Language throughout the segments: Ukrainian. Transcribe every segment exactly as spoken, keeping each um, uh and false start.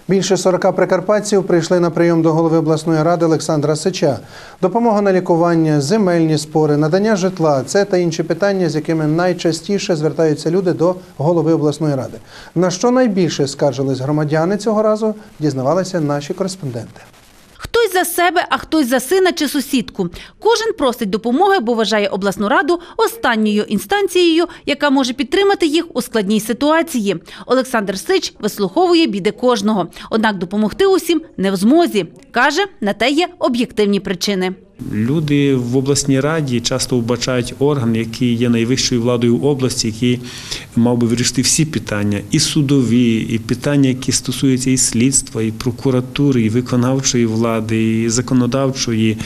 Більше сорока прикарпатців прийшли на прийом до голови обласної ради Олександра Сича. Допомога на лікування, земельні спори, надання житла – це та інші питання, з якими найчастіше звертаються люди до голови обласної ради. На що найбільше скаржились громадяни цього разу, дізнавалися наші кореспонденти. Хтось за себе, а хтось за сина чи сусідку. Кожен просить допомоги, бо вважає обласну раду останньою інстанцією, яка може підтримати їх у складній ситуації. Олександр Сич вислуховує біди кожного. Однак допомогти усім не в змозі. Каже, на те є об'єктивні причини. Люди в обласній раді часто вбачають орган, який є найвищою владою області, який мав би вирішити всі питання, і судові, і питання, які стосуються і слідства, і прокуратури, і виконавчої влади, і законодавчої.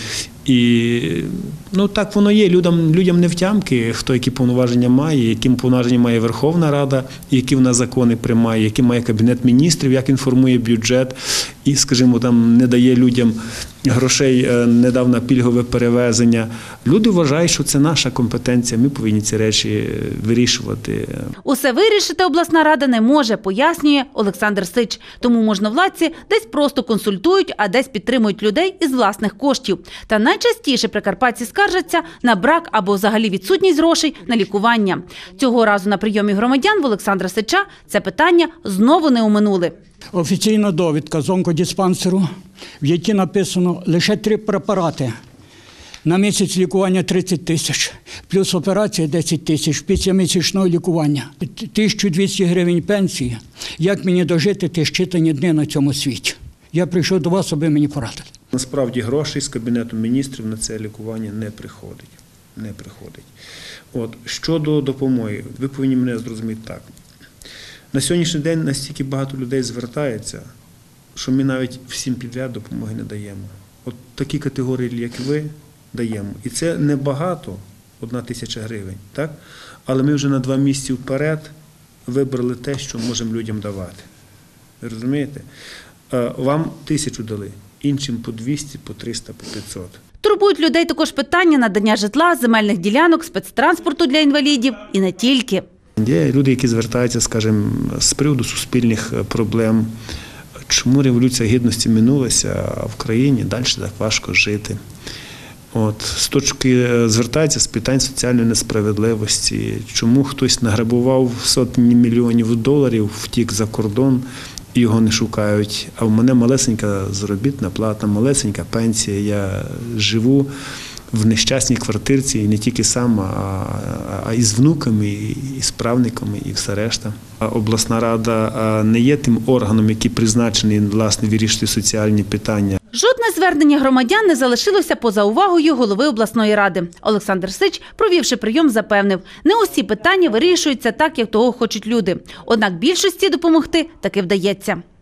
І ну, так воно є. Людям, людям не втямки, хто які повноваження має, які повноваження має Верховна Рада, які вона закони приймає, які має Кабінет міністрів, як інформує бюджет і, скажімо, там не дає людям грошей, не дав на пільгове перевезення. Люди вважають, що це наша компетенція, ми повинні ці речі вирішувати. Усе вирішити обласна рада не може, пояснює Олександр Сич. Тому можновладці десь просто консультують, а десь підтримують людей із власних коштів. Та найчастіше прикарпатці скаржаться на брак або взагалі відсутність грошей на лікування. Цього разу на прийомі громадян в Олександра Сича це питання знову не оминули. Офіційна довідка з онкодиспансеру, в якій написано лише три препарати. На місяць лікування тридцять тисяч, плюс операція десять тисяч, після місячного лікування. тисяча двісті гривень пенсії. Як мені дожити ті щитані дні на цьому світі? Я прийшов до вас, аби мені порадили. Насправді грошей з Кабінету міністрів на це лікування не приходить. Не приходить. От, щодо допомоги, ви повинні мене зрозуміти так. На сьогоднішній день настільки багато людей звертається, що ми навіть всім підряд допомоги не даємо. От такі категорії, як ви, даємо. І це не багато, одна тисяча гривень, так? Але ми вже на два місяці вперед вибрали те, що можемо людям давати. Ви розумієте? Вам тисячу дали, іншим по двісті, по триста, по п'ятсот. Турбують людей також питання надання житла, земельних ділянок, спецтранспорту для інвалідів і не тільки. Є люди, які звертаються, скажімо, з приводу суспільних проблем. Чому Революція Гідності минулася, а в країні далі так важко жити. От, з точки звертаються з питань соціальної несправедливості. Чому хтось награбував сотні мільйонів доларів, втік за кордон і його не шукають. А в мене малесенька заробітна плата, малесенька пенсія. Я живу в нещасній квартирці, і не тільки сам, а, а і з внуками, і з правниками, і все решта. Обласна рада не є тим органом, який призначений, власне, вирішити соціальні питання. Жодне звернення громадян не залишилося поза увагою голови обласної ради. Олександр Сич, провівши прийом, запевнив, не усі питання вирішуються так, як того хочуть люди. Однак більшості допомогти таки вдається.